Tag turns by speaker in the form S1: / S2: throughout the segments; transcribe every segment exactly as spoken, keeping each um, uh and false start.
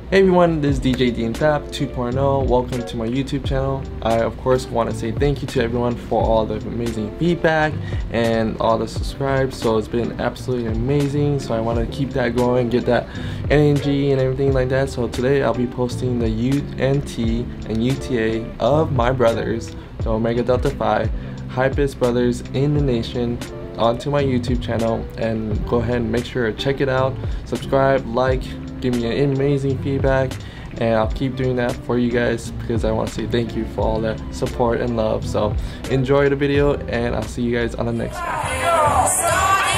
S1: Hey everyone, this is D J Dean Tap two point oh. Welcome to my YouTube channel. I of course want to say thank you to everyone for all the amazing feedback and all the subscribes. So it's been absolutely amazing. So I want to keep that going, get that energy and everything like that. So today I'll be posting the U N T and U T A of my brothers, the Omega Delta Phi, Hypeness brothers in the nation, onto my YouTube channel, and go ahead and make sure to check it out, subscribe, like, give me an amazing feedback, and I'll keep doing that for you guys because I want to say thank you for all that support and love. So enjoy the video and I'll see you guys on the next one.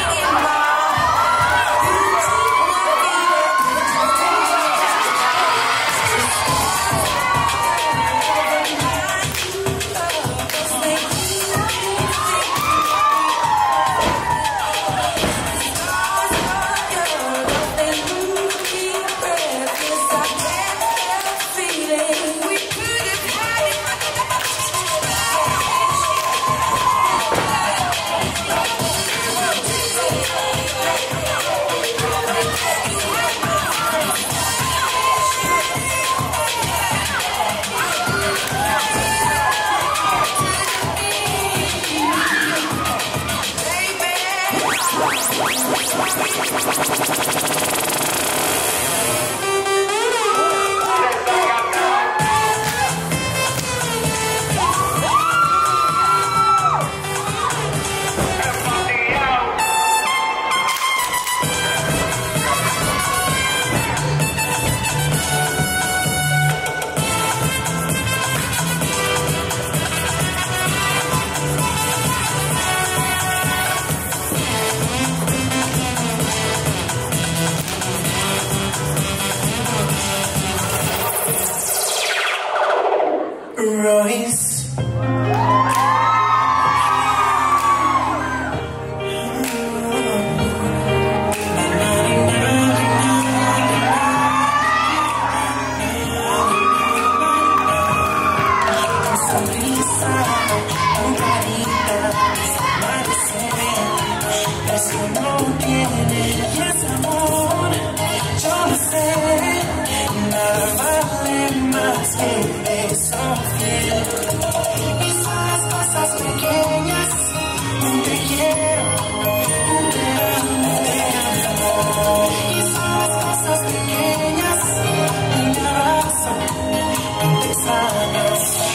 S2: Royce. Quizás cosas pequeñas te quiero, quizás cosas pequeñas me abrazan, te extraño.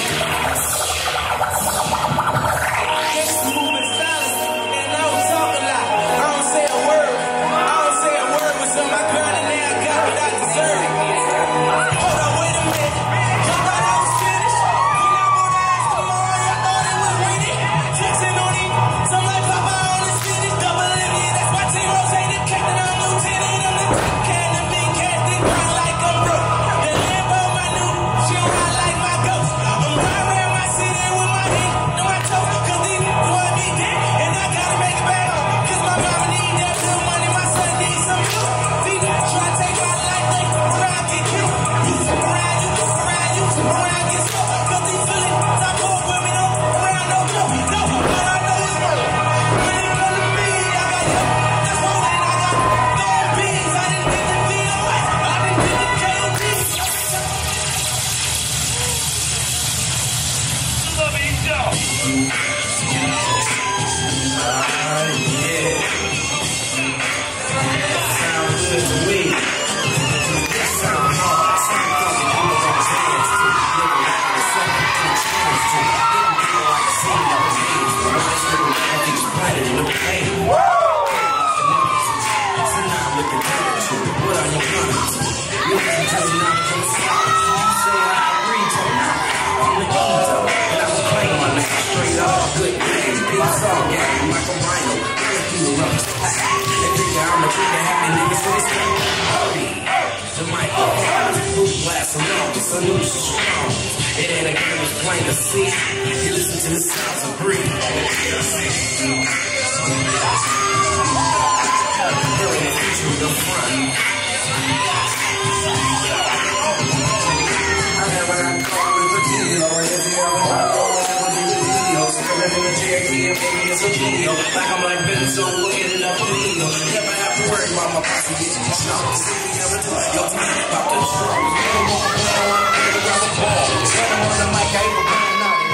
S2: It ain't a game, it's plain to see. You listen to the sounds and breathe. Here in the future, the front. I have what I call it the deal. Or if you ever know, I'll do the deal. So come in the J K and baby, it's a video. Like I'm like Benzo, looking it up the deal. Never have to worry about my posse getting shot. See me ever do your time about the trouble. on the mic, I ain't no playing nothing.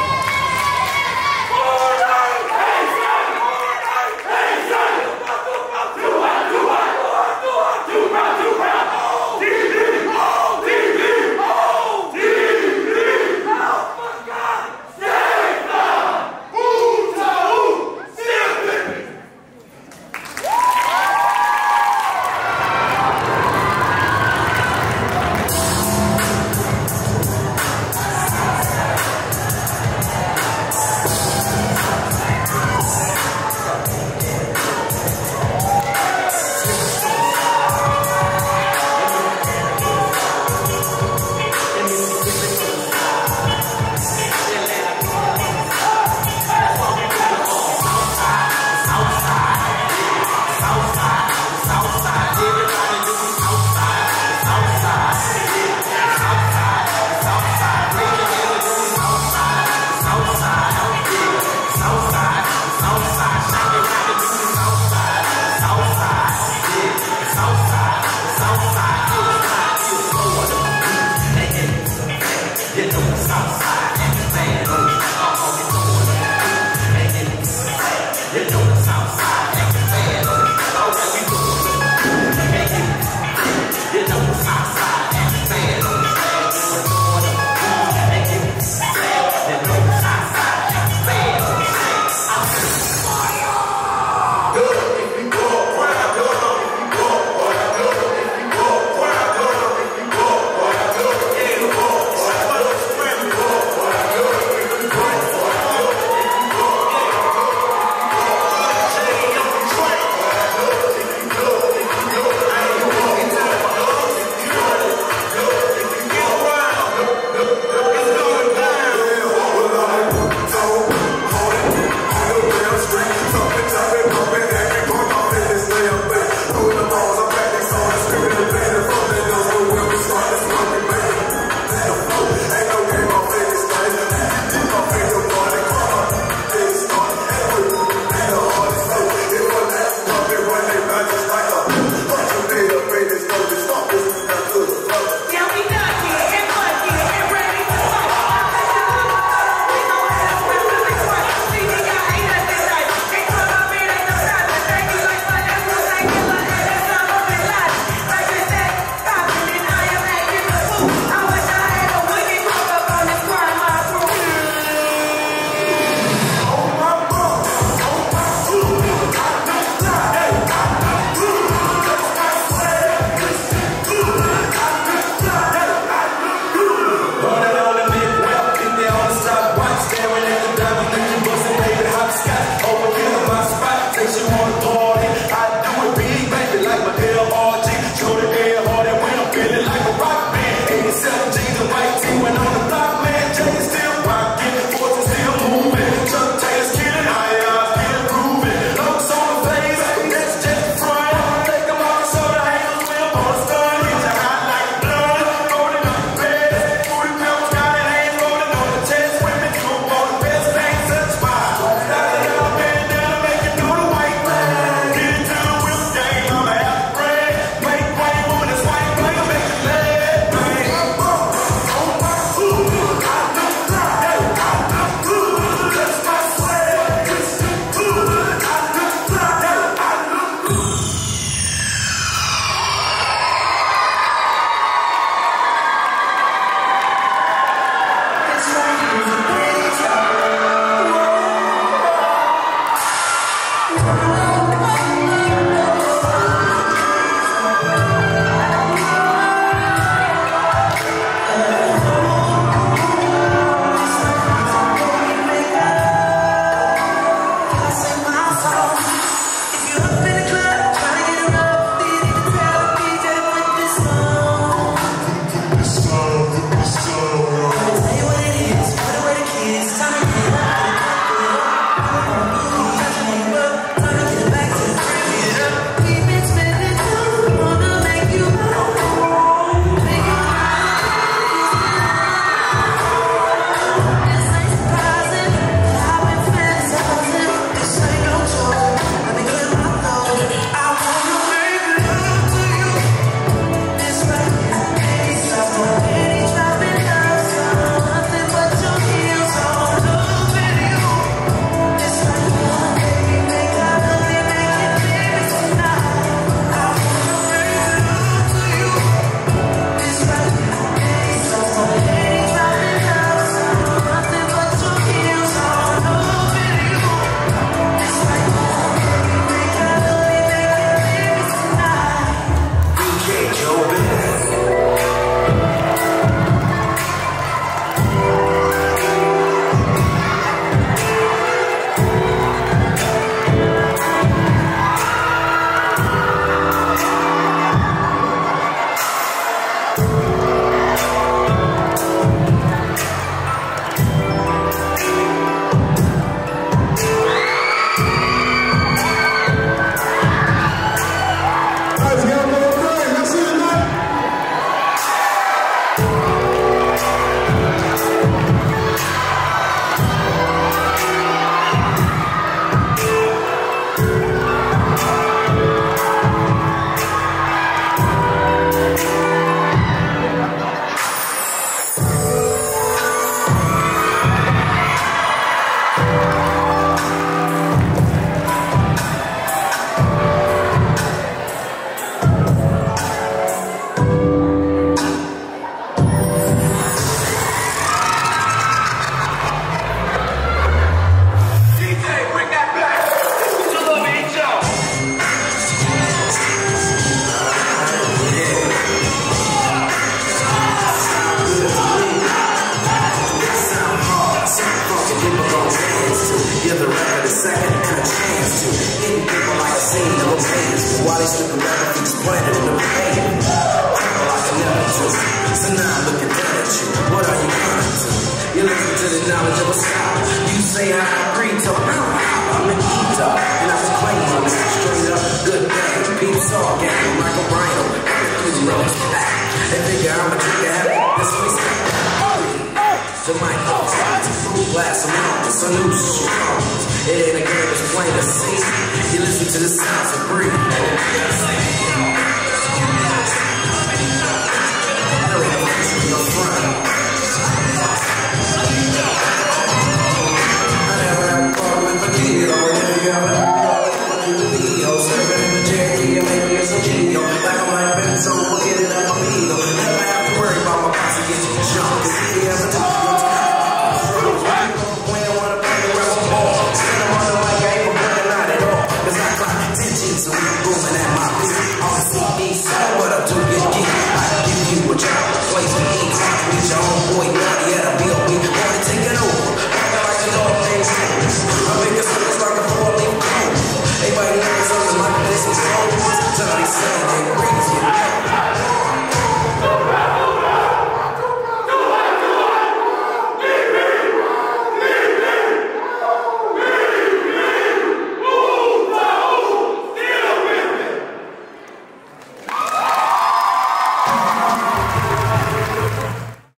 S2: slipping back if he's planted in the pain. Travel like I never do. So now I'm looking down at you. What are you gonna do? You listen to the knowledge of a scholar. You say how I breathe, tell me how I'm an eater. And I proclaim on that straight up good day. Peeps all game, I'm like a rhino. Through the roads back. They figure I'm a trigger happy. This place the mic off, food glass amount, so new songs. It ain't a game, it's plain to see. You listen to the sounds of breathe.